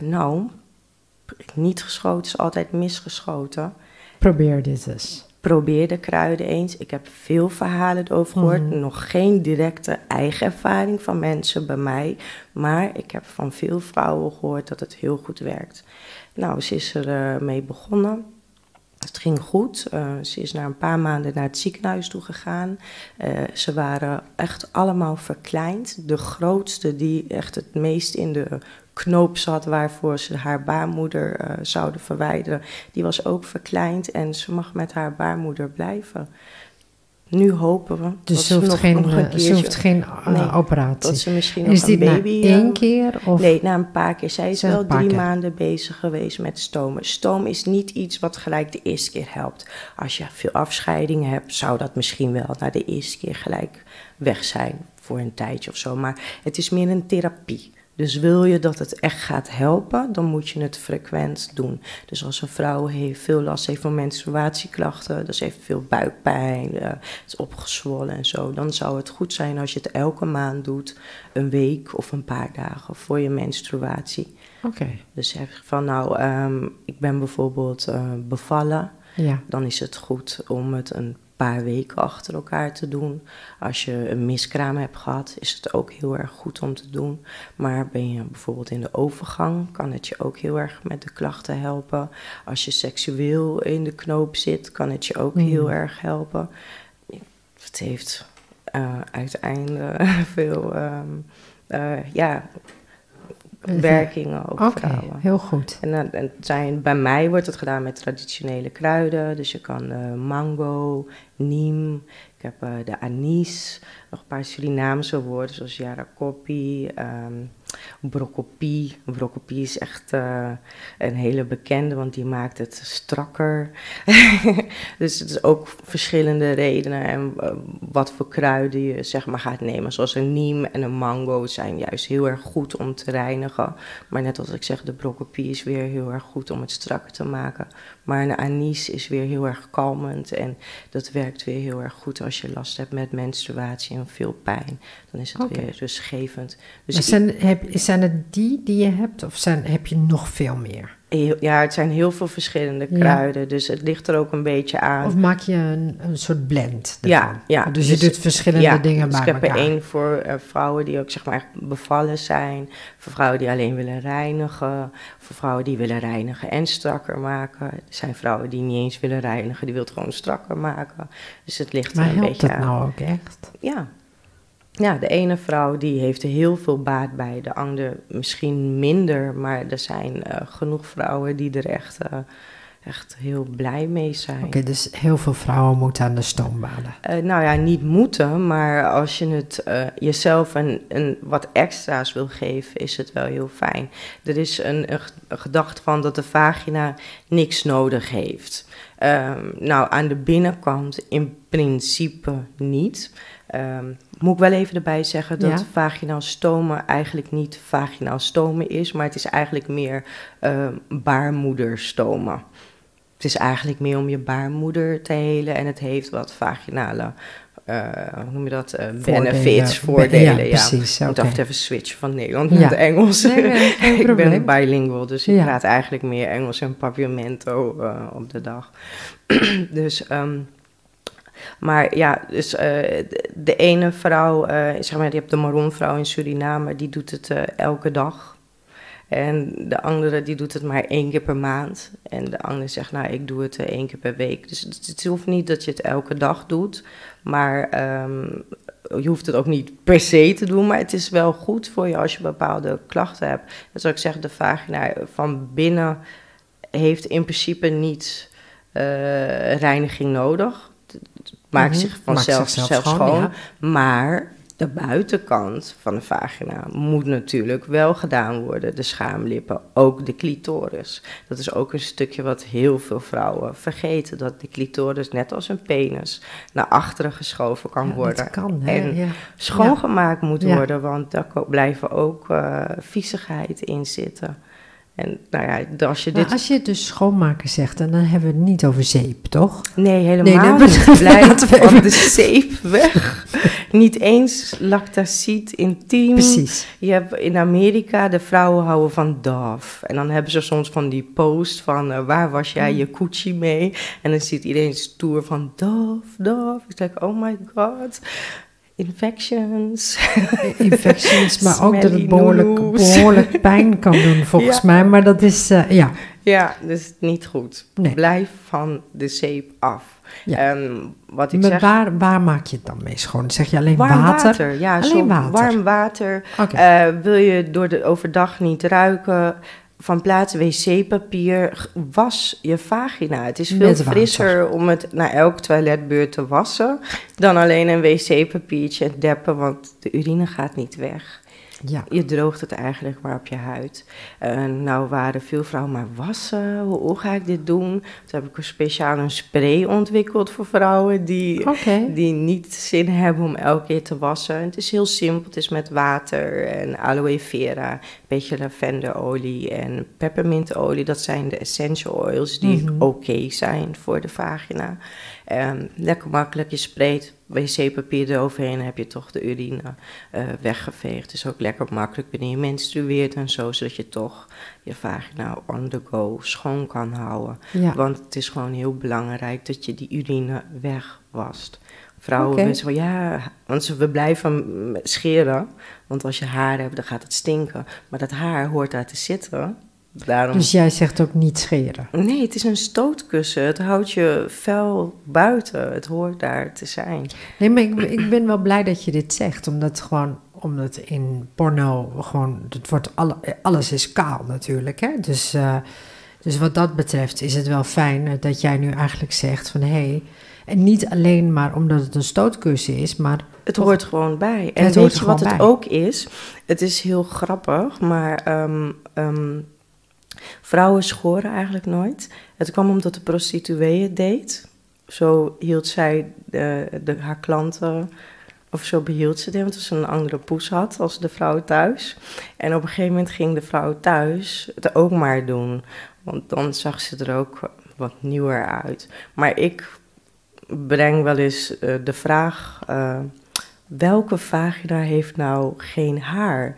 niet geschoten is altijd misgeschoten. Probeer dit eens. Probeer de kruiden eens. Ik heb veel verhalen erover gehoord. Nog geen directe eigen ervaring van mensen bij mij. Maar ik heb van veel vrouwen gehoord dat het heel goed werkt. Ze is ermee begonnen. Het ging goed. Ze is na een paar maanden naar het ziekenhuis toe gegaan. Ze waren echt allemaal verkleind. De grootste die echt het meest in de knoop zat waarvoor ze haar baarmoeder zouden verwijderen, die was ook verkleind en ze mag met haar baarmoeder blijven. Nu hopen we dus dat ze hoeft geen operatie. Dat ze misschien is nog een baby... Is dit na 1 keer? Of? Nee, na een paar keer. Zij is wel 3 maanden bezig geweest met stomen. Stoom is niet iets wat gelijk de eerste keer helpt. Als je veel afscheidingen hebt, zou dat misschien wel na de eerste keer gelijk weg zijn voor een tijdje of zo. Maar het is meer een therapie. Dus wil je dat het echt gaat helpen, dan moet je het frequent doen. Dus als een vrouw veel last heeft van menstruatieklachten, dus heeft veel buikpijn, is opgezwollen en zo, dan zou het goed zijn als je het elke maand doet, een week of een paar dagen voor je menstruatie. Oké. Dus zeg van ik ben bijvoorbeeld bevallen, dan is het goed om het een paar weken achter elkaar te doen. Als je een miskraam hebt gehad, is het ook heel erg goed om te doen. Maar ben je bijvoorbeeld in de overgang, kan het je ook heel erg met de klachten helpen. Als je seksueel in de knoop zit, kan het je ook heel erg helpen. Het heeft uiteindelijk veel werkingen, ook vrouwen. Heel goed. En bij mij wordt het gedaan met traditionele kruiden. Dus je kan mango, neem, ik heb de anis, nog een paar Surinaamse woorden zoals jarakopi, brokopie. Brokopie is echt een hele bekende, want die maakt het strakker. Dus het is ook verschillende redenen en wat voor kruiden je zeg maar gaat nemen. Zoals een neem en een mango zijn juist heel erg goed om te reinigen. Maar net als ik zeg, de brokopie is weer heel erg goed om het strakker te maken. Maar een anis is weer heel erg kalmend en dat werkt weer heel erg goed als je last hebt met menstruatie en veel pijn. Dan is het weer rustgevend. Dus zijn het die je hebt of heb je nog veel meer? Ja, het zijn heel veel verschillende kruiden, dus het ligt er ook een beetje aan. Of maak je een soort blend ervan? Ja. Dus je doet verschillende dingen bij elkaar. Ik heb er één voor vrouwen die ook zeg maar echt bevallen zijn, voor vrouwen die alleen willen reinigen, voor vrouwen die willen reinigen en strakker maken. Er zijn vrouwen die niet eens willen reinigen, die wil het gewoon strakker maken. Dus het ligt er een beetje aan. Maar helpt het nou ook echt? Ja, de ene vrouw die heeft er heel veel baat bij, de andere misschien minder. Maar er zijn genoeg vrouwen die er echt heel blij mee zijn. Oké, dus heel veel vrouwen moeten aan de stoombaden. Niet moeten, maar als je het jezelf een wat extra's wil geven, is het wel heel fijn. Er is een gedachte van dat de vagina niks nodig heeft. Aan de binnenkant in principe niet. Moet ik wel even erbij zeggen dat vaginaal stomen eigenlijk niet vaginaal stomen is, maar het is eigenlijk meer baarmoederstomen. Het is eigenlijk meer om je baarmoeder te helen en het heeft wat vaginale, hoe noem je dat, benefits, voordelen. Ja, precies. Ik moet altijd even switchen van Nederland naar het Engels. Ik ben bilingual, dus ik praat eigenlijk meer Engels en papiamento op de dag. Dus... de ene vrouw, zeg maar, je hebt de Maronvrouw in Suriname, die doet het elke dag. En de andere, die doet het maar 1 keer per maand. En de andere zegt, ik doe het 1 keer per week. Dus het hoeft niet dat je het elke dag doet. Maar je hoeft het ook niet per se te doen. Maar het is wel goed voor je als je bepaalde klachten hebt. Dat zou ik zeggen, de vagina van binnen heeft in principe niet reiniging nodig. Het maakt zich vanzelf schoon. Ja. Maar de buitenkant van de vagina moet natuurlijk wel gedaan worden. De schaamlippen, ook de clitoris. Dat is ook een stukje wat heel veel vrouwen vergeten. Dat de clitoris, net als een penis, naar achteren geschoven kan worden. Dat kan, en schoongemaakt moet worden, want daar blijven ook viezigheid in zitten. En als je het dus schoonmaken zegt, dan hebben we het niet over zeep, toch? Nee, helemaal niet. Blijf van de zeep weg. Niet eens lactacid intiem. Precies. Je hebt in Amerika, de vrouwen houden van Dove. En dan hebben ze soms van die post van, waar was jij je coochie mee? En dan ziet iedereen stoer van Dove. Ik denk, oh my god. Infections, maar ook dat het behoorlijk pijn kan doen, volgens mij. Maar dat is, Ja, dus niet goed. Nee. Blijf van de zeep af. Ja. Wat ik zeg... Waar maak je het dan mee schoon? Zeg je alleen water? Ja, alleen water. Warm water. Wil je overdag niet ruiken... Van plaats wc-papier, was je vagina. Het is veel frisser om het na elke toiletbeurt te wassen... dan alleen een wc-papiertje deppen, want de urine gaat niet weg. Ja. Je droogt het eigenlijk maar op je huid. Waren veel vrouwen maar wassen. Hoe ga ik dit doen? Toen heb ik speciaal een spray ontwikkeld voor vrouwen die niet zin hebben om elke keer te wassen. Het is heel simpel. Het is met water en aloe vera, een beetje lavenderolie en peppermintolie. Dat zijn de essential oils die oké zijn voor de vagina. Lekker makkelijk, je sprayt wc-papier eroverheen en heb je toch de urine weggeveegd. Het is ook lekker makkelijk wanneer je menstrueert en zo, zodat je toch je vagina on the go schoon kan houden. Ja. Want het is gewoon heel belangrijk dat je die urine wegwast. Vrouwen mensen van want we blijven scheren, want als je haar hebt dan gaat het stinken. Maar dat haar hoort daar te zitten. Daarom... Dus jij zegt ook niet scheren? Nee, het is een stootkussen. Het houdt je vel buiten. Het hoort daar te zijn. Nee, maar ik ben wel blij dat je dit zegt. Omdat gewoon omdat in porno gewoon, alles is kaal natuurlijk. Hè? Dus wat dat betreft is het wel fijn dat jij nu eigenlijk zegt van en niet alleen maar omdat het een stootkussen is, maar het hoort gewoon bij. En weet je wat het ook is? Het is heel grappig, maar vrouwen schoren eigenlijk nooit. Het kwam omdat de prostituee het deed. Zo hield zij haar klanten, of zo behield ze die, want ze een andere poes had als de vrouw thuis. En op een gegeven moment ging de vrouw thuis het ook maar doen. Want dan zag ze er ook wat nieuwer uit. Maar ik breng wel eens de vraag, welke vagina heeft nou geen haar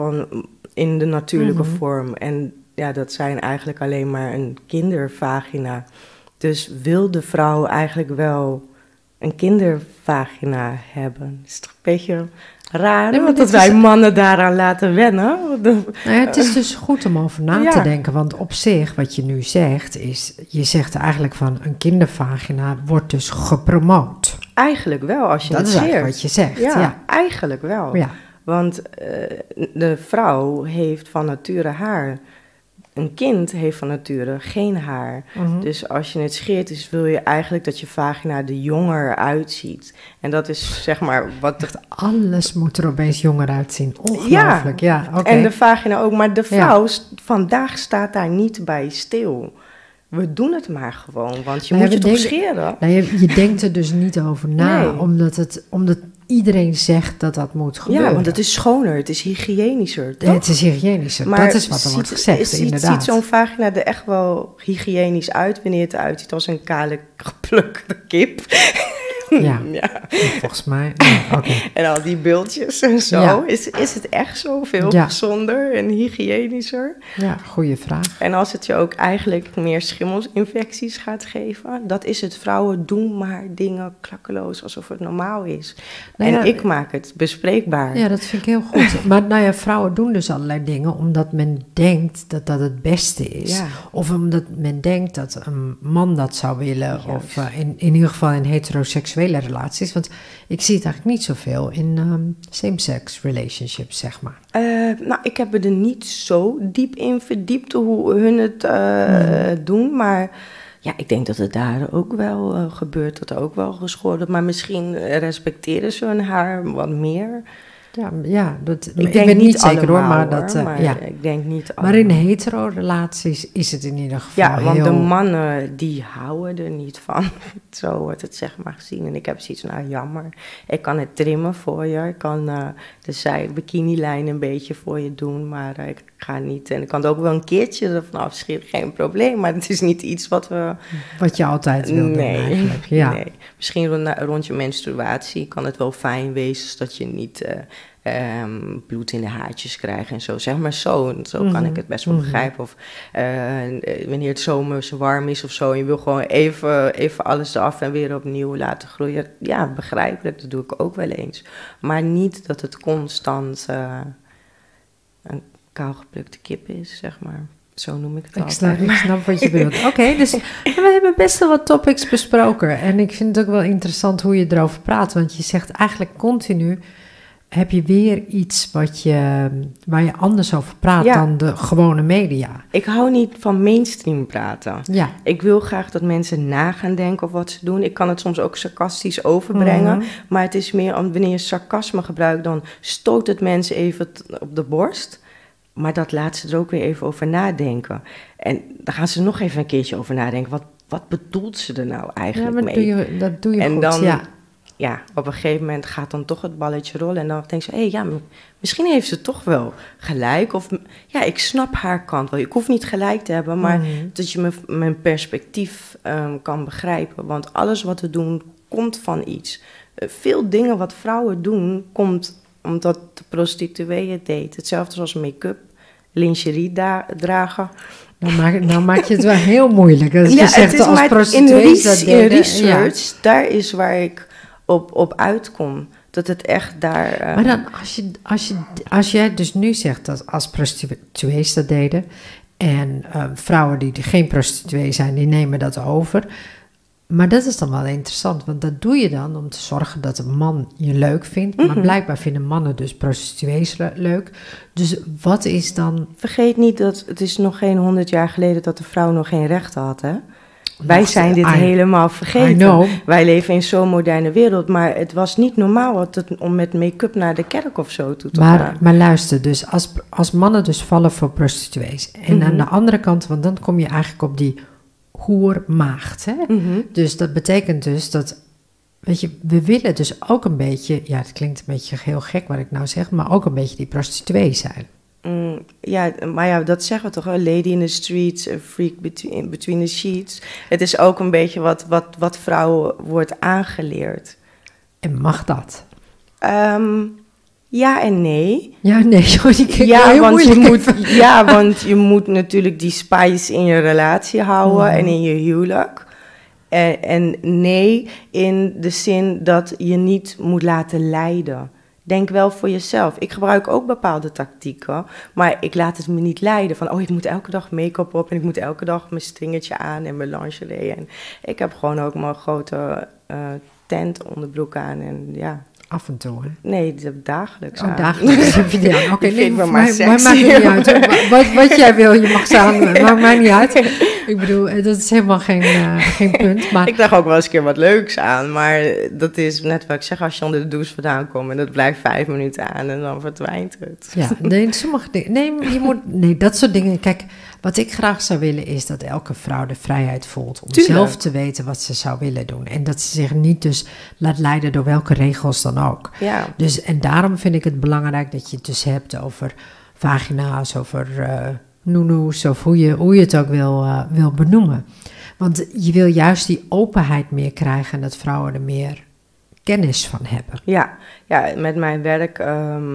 in de natuurlijke vorm? En ja, dat zijn eigenlijk alleen maar een kindervagina. Dus wil de vrouw eigenlijk wel een kindervagina hebben? Is toch een beetje raar, want dat wij mannen daaraan laten wennen. Het is dus goed om over na te denken, want op zich, wat je nu zegt, is, je zegt eigenlijk van een kindervagina wordt dus gepromoot. Eigenlijk wel, als je dat is eigenlijk wat je zegt. Ja, eigenlijk wel. Ja. Want de vrouw heeft van nature haar. Een kind heeft van nature geen haar. Dus als je het scheert, wil je eigenlijk dat je vagina er jonger uitziet. En dat is zeg maar wat... Alles moet er opeens jonger uitzien. Ongelooflijk, ja. Okay. En de vagina ook. Maar de vrouw vandaag staat daar niet bij stil. We doen het maar gewoon, want je moet je toch scheren? Je denkt er dus niet over na, omdat iedereen zegt dat dat moet gebeuren. Ja, want het is schoner, het is hygiënischer, toch? Het is hygiënischer, maar dat is wat er wordt gezegd, inderdaad. Ziet zo'n vagina er echt wel hygiënisch uit, wanneer het eruit ziet als een kale, geplukte kip? Ja, volgens mij. Okay. En al die bultjes en zo. Ja. Is het echt zoveel gezonder en hygiënischer? Ja, goede vraag. En als het je ook eigenlijk meer schimmelinfecties gaat geven, dat is het. Vrouwen doen maar dingen klakkeloos alsof het normaal is. Ik maak het bespreekbaar. Ja, dat vind ik heel goed. Maar vrouwen doen dus allerlei dingen omdat men denkt dat dat het beste is. Ja. Of omdat men denkt dat een man dat zou willen. Juist. Of in ieder geval in heteroseksuele relaties, want ik zie het eigenlijk niet zoveel in same-sex relationships, zeg maar. Ik heb er niet zo diep in verdiept hoe hun het doen, maar ja, ik denk dat het daar ook wel gebeurt, dat er ook wel geschoren wordt, maar misschien respecteren ze hun haar wat meer. Ja, ik ben niet zeker hoor, maar ik denk niet allemaal. Maar in hetero-relaties is het in ieder geval ja, want de mannen die houden er niet van. Zo wordt het zeg maar gezien. En ik heb zoiets van, jammer. Ik kan het trimmen voor je. Ik kan de bikinilijn een beetje voor je doen, maar ik ga niet. En ik kan het ook wel een keertje ervan afscheren, geen probleem. Maar het is niet iets wat je altijd wil doen eigenlijk. Ja. Nee. Misschien rond je menstruatie kan het wel fijn wezen, zodat je niet bloed in de haartjes krijgt en zo. Zeg maar zo kan ik het best wel begrijpen. Of wanneer het zomers warm is of zo, en je wil gewoon even alles eraf en weer opnieuw laten groeien. Ja, begrijpelijk, dat doe ik ook wel eens. Maar niet dat het constant een kaalgeplukte kip is, zeg maar. Zo noem ik het altijd. Ik snap wat je bedoelt. Oké, dus we hebben best wel wat topics besproken. En ik vind het ook wel interessant hoe je erover praat. Want je zegt eigenlijk continu, heb je weer iets waar je anders over praat dan de gewone media. Ik hou niet van mainstream praten. Ja. Ik wil graag dat mensen na gaan denken over wat ze doen. Ik kan het soms ook sarcastisch overbrengen. Maar het is meer, wanneer je sarcasme gebruikt, dan stoot het mensen even op de borst. Maar dat laat ze er ook weer even over nadenken. En dan gaan ze nog even een keertje over nadenken. Wat bedoelt ze er nou eigenlijk mee? Dat doe je en goed, dan, ja, op een gegeven moment gaat dan toch het balletje rollen. En dan denkt ze, misschien heeft ze toch wel gelijk. Of ja, ik snap haar kant wel. Ik hoef niet gelijk te hebben, maar dat je mijn perspectief kan begrijpen. Want alles wat we doen, komt van iets. Veel dingen wat vrouwen doen, komt omdat de prostituee het deed. Hetzelfde zoals make-up, lingerie dragen. Nou maak je het wel heel moeilijk. Als je zegt als prostituee in research, daar is waar ik op uitkom. Dat het echt daar... Maar dan, als jij dus nu zegt dat als prostituees dat deden, en vrouwen die geen prostituee zijn, die nemen dat over. Maar dat is dan wel interessant, want dat doe je dan om te zorgen dat een man je leuk vindt. Maar blijkbaar vinden mannen dus prostituees leuk. Dus wat is dan... Vergeet niet dat het is nog geen 100 jaar geleden dat de vrouw nog geen rechten had, hè? Wij zijn dit helemaal vergeten. Wij leven in zo'n moderne wereld, maar het was niet normaal om met make-up naar de kerk of zo toe te gaan. Maar luister, dus als mannen dus vallen voor prostituees. En aan de andere kant, want dan kom je eigenlijk op die hoermaagd. Hè? Dus dat betekent dus dat, weet je, we willen dus ook een beetje, ja, het klinkt een beetje heel gek wat ik nou zeg, maar ook een beetje die prostituee zijn. Ja, maar ja, dat zeggen we toch, a lady in the streets, a freak between the sheets. Het is ook een beetje wat vrouwen wordt aangeleerd. En mag dat? Ja en nee. Ja, nee, want je moet natuurlijk die spice in je relatie houden en in je huwelijk. En nee, in de zin dat je niet moet laten leiden. Denk wel voor jezelf. Ik gebruik ook bepaalde tactieken, maar ik laat het me niet leiden van, ik moet elke dag make-up op en ik moet elke dag mijn stringetje aan en mijn lingerie. En ik heb gewoon ook mijn grote tent onderbroek aan en ja. Af en toe, hè? Nee, dagelijks aan. Dagelijks heb je die aan. Oké, nee, maar maakt het niet uit. Wat jij wil, je mag ze aan. Maakt mij niet uit. Ik bedoel, dat is helemaal geen punt. Maar... Ik dacht ook wel eens een keer wat leuks aan, maar dat is net wat ik zeg, als je onder de douche vandaan komt en dat blijft 5 minuten aan en dan verdwijnt het. Ja, nee, sommige dingen. Nee, dat soort dingen. Kijk, wat ik graag zou willen is dat elke vrouw de vrijheid voelt om zelf te weten wat ze zou willen doen. En dat ze zich niet dus laat leiden door welke regels dan ook. Ja. Dus, en daarom vind ik het belangrijk dat je het dus hebt over vagina's, over noenoes, of hoe je het ook wil benoemen. Want je wil juist die openheid meer krijgen en dat vrouwen er meer kennis van hebben. Ja, met mijn werk...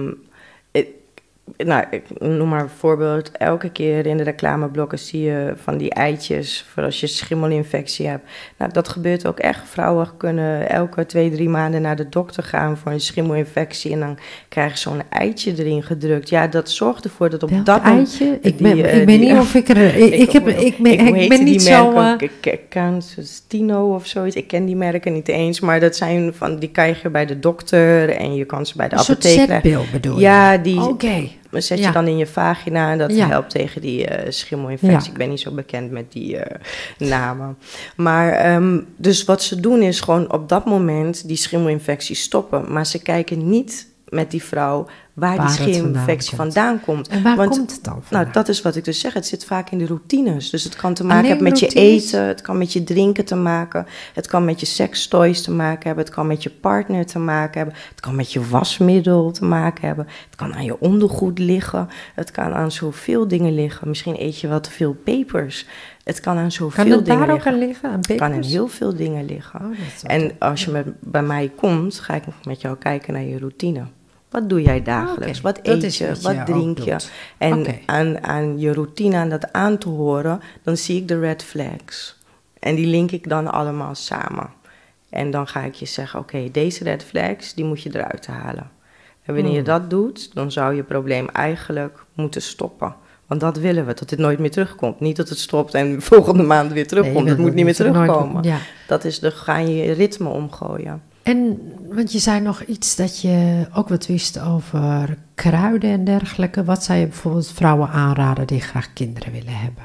ik noem maar een voorbeeld. Elke keer in de reclameblokken zie je van die eitjes voor als je schimmelinfectie hebt. Nou, dat gebeurt ook echt. Vrouwen kunnen elke 2-3 maanden naar de dokter gaan voor een schimmelinfectie en dan krijgen ze zo'n eitje erin gedrukt. Ja, dat zorgt ervoor dat op welk dat eitje? Ik weet niet of ik er... Ik ben niet zo... Cancestino of zoiets. Ik ken die merken niet eens, maar dat zijn van die krijg je bij de dokter en je kan ze bij de apotheek krijgen. Een soort zetpil bedoel je? Ja, die... Oké. Zet je dan in je vagina en dat helpt tegen die schimmelinfectie. Ik ben niet zo bekend met die namen. Maar dus wat ze doen is gewoon op dat moment die schimmelinfectie stoppen. Maar ze kijken niet met die vrouw waar die schimmelinfectie vandaan komt. En waar komt het dan vandaan? Nou, dat is wat ik dus zeg. Het zit vaak in de routines. Dus het kan te maken hebben met je eten, het kan met je drinken te maken, het kan met je sextoys te maken hebben, het kan met je partner te maken hebben, het kan met je wasmiddel te maken hebben, het kan aan je ondergoed liggen, het kan aan zoveel dingen liggen. Misschien eet je wel te veel pepers. Het kan aan zoveel dingen liggen. Kan het daar ook aan liggen? Aan pepers? Het kan aan heel veel dingen liggen. En als je bij mij komt, ga ik met jou kijken naar je routine. Wat doe jij dagelijks? Wat eet je? Wat drink je? En aan je routine, aan dat aan te horen, dan zie ik de red flags. En die link ik dan allemaal samen. En dan ga ik je zeggen, oké, deze red flags, die moet je eruit halen. En wanneer je dat doet, dan zou je probleem eigenlijk moeten stoppen. Want dat willen we, dat het nooit meer terugkomt. Niet dat het stopt en volgende maand weer terugkomt. Nee, het moet niet meer terugkomen. Dat is ga je ritme omgooien. En, want je zei nog iets dat je ook wat wist over kruiden en dergelijke. Wat zou je bijvoorbeeld vrouwen aanraden die graag kinderen willen hebben?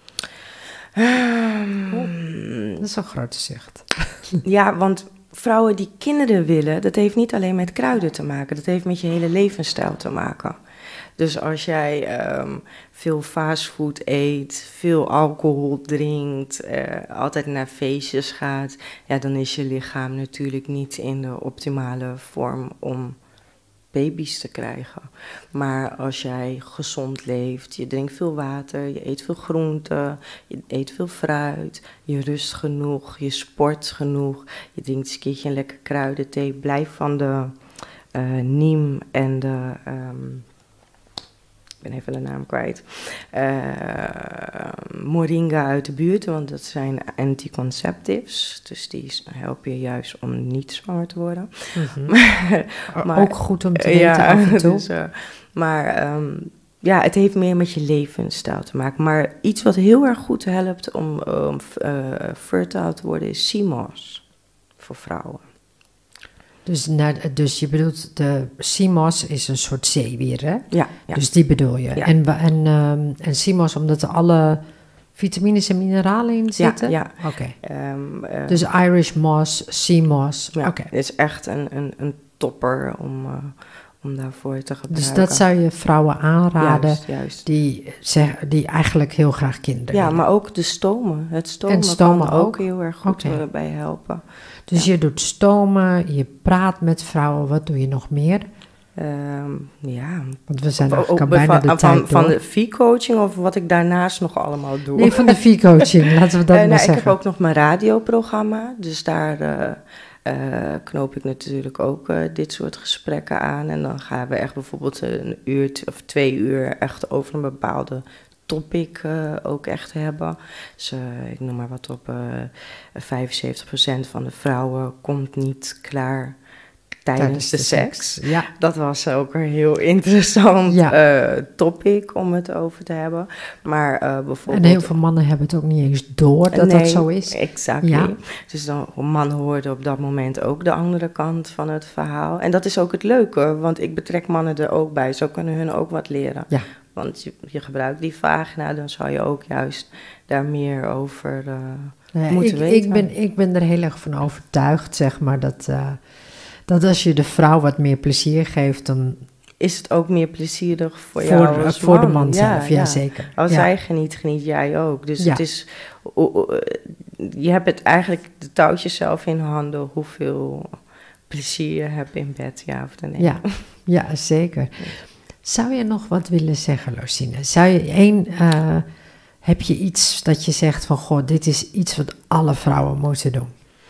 Dat is een grote zucht. Ja, want vrouwen die kinderen willen, dat heeft niet alleen met kruiden te maken. Dat heeft met je hele levensstijl te maken. Dus als jij veel fastfood eet, veel alcohol drinkt, altijd naar feestjes gaat, ja, dan is je lichaam natuurlijk niet in de optimale vorm om baby's te krijgen. Maar als jij gezond leeft, je drinkt veel water, je eet veel groenten, je eet veel fruit, je rust genoeg, je sport genoeg, je drinkt eens een keertje een lekker kruidenthee, blijf van de neem en de... ik ben even de naam kwijt, moringa uit de buurt, want dat zijn anticonceptives. Dus die helpen je juist om niet zwanger te worden. Maar ook goed om te weten af en toe. Dus, ja, het heeft meer met je levensstijl te maken. Maar iets wat heel erg goed helpt om fertile te worden is CMOS voor vrouwen. Dus je bedoelt, de CMOS is een soort zeewier, hè? Ja. Dus die bedoel je. Ja. En CMOS, omdat er alle vitamines en mineralen in zitten? Ja. Oké. Dus Irish moss, CMOS. Ja, Oké. het is echt een topper om daarvoor te gebruiken. Dus dat zou je vrouwen aanraden juist. Die eigenlijk heel graag kinderen Ja, willen. maar ook de stomen. Het stomen kan ook heel erg goed bij helpen. Dus je doet stomen, je praat met vrouwen. Wat doe je nog meer? Want we zijn eigenlijk al bijna de tijd van de V-coaching of wat ik daarnaast nog allemaal doe? Nee, van de V-coaching, laten we dat maar zeggen. Ik heb ook nog mijn radioprogramma, dus daar knoop ik natuurlijk ook dit soort gesprekken aan. En dan gaan we echt bijvoorbeeld een uur of 2 uur echt over een bepaalde topic ook echt hebben. Dus ik noem maar wat op, 75% van de vrouwen komt niet klaar tijdens de seks. Ja. Dat was ook een heel interessant topic om het over te hebben. Maar bijvoorbeeld... En heel veel mannen hebben het ook niet eens door dat zo is. Exactly. Ja. Dus dan mannen hoorden op dat moment ook de andere kant van het verhaal. En dat is ook het leuke, want ik betrek mannen er ook bij. Zo kunnen hun ook wat leren. Ja. Want je gebruikt die vagina, dan zou je ook juist daar meer over moeten weten. Ik ben er heel erg van overtuigd, zeg maar, dat als je de vrouw wat meer plezier geeft, dan... Is het ook meer plezierig voor jou als voor man. De man zelf, ja zeker. Als zij geniet jij ook. Dus het is... Je hebt het eigenlijk de touwtjes zelf in handen hoeveel plezier je hebt in bed, ja of nee. Ja, zeker. Zou je nog wat willen zeggen, Losine? Heb je iets dat je zegt van... Goh, dit is iets wat alle vrouwen moeten doen?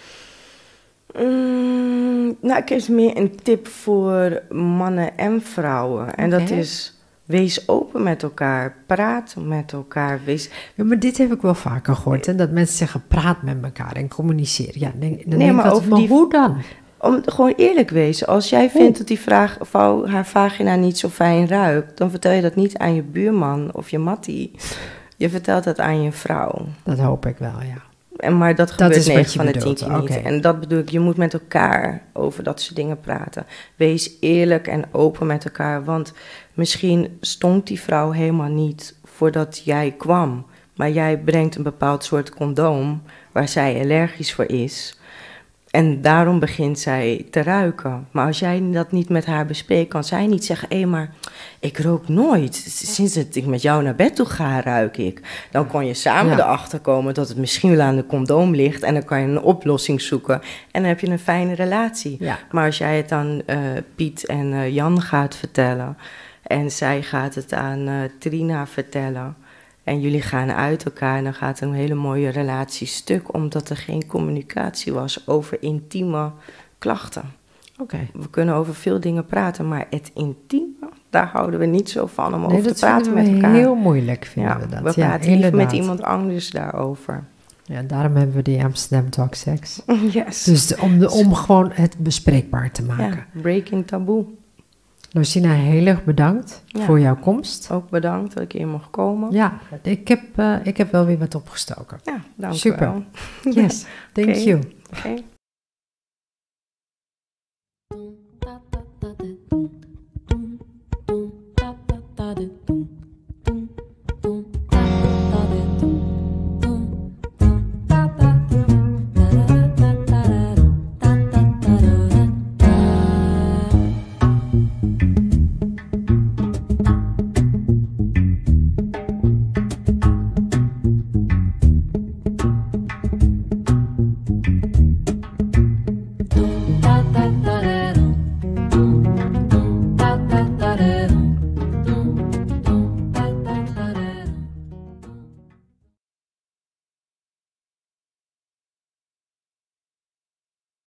Nou, ik heb meer een tip voor mannen en vrouwen. En dat is, wees open met elkaar. Praat met elkaar. Ja, maar dit heb ik wel vaker gehoord. Hè? Dat mensen zeggen, praat met elkaar en communiceer. Ja, maar hoe dan? Om gewoon eerlijk wezen. Als jij vindt dat die vrouw haar vagina niet zo fijn ruikt... dan vertel je dat niet aan je buurman of je mattie. Je vertelt dat aan je vrouw. Dat hoop ik wel, ja. Maar dat gebeurt 9 van de 10 keer niet. Okay. En dat bedoel ik, je moet met elkaar over dat soort dingen praten. Wees eerlijk en open met elkaar. Want misschien stonk die vrouw helemaal niet voordat jij kwam. Maar jij brengt een bepaald soort condoom waar zij allergisch voor is... En daarom begint zij te ruiken. Maar als jij dat niet met haar bespreekt, kan zij niet zeggen... maar ik rook nooit. Sinds dat ik met jou naar bed toe ga, ruik ik. Dan kon je samen erachter komen dat het misschien wel aan de condoom ligt... en dan kan je een oplossing zoeken. En dan heb je een fijne relatie. Ja. Maar als jij het aan Piet en Jan gaat vertellen... en zij gaat het aan Trina vertellen... En jullie gaan uit elkaar en dan gaat een hele mooie relatie stuk... omdat er geen communicatie was over intieme klachten. Okay. We kunnen over veel dingen praten, maar het intieme... daar houden we niet zo van om over te praten met elkaar. Heel moeilijk vinden we dat. We praten liever met iemand anders daarover. Ja, daarom hebben we die Amsterdam Talk Sex. Yes. Dus om gewoon het bespreekbaar te maken. Ja, breaking taboe. Losina, heel erg bedankt voor jouw komst. Ook bedankt dat ik hier mocht komen. Ja, ik heb wel weer wat opgestoken. Ja, dank u Super. wel. Yes, thank you. Okay.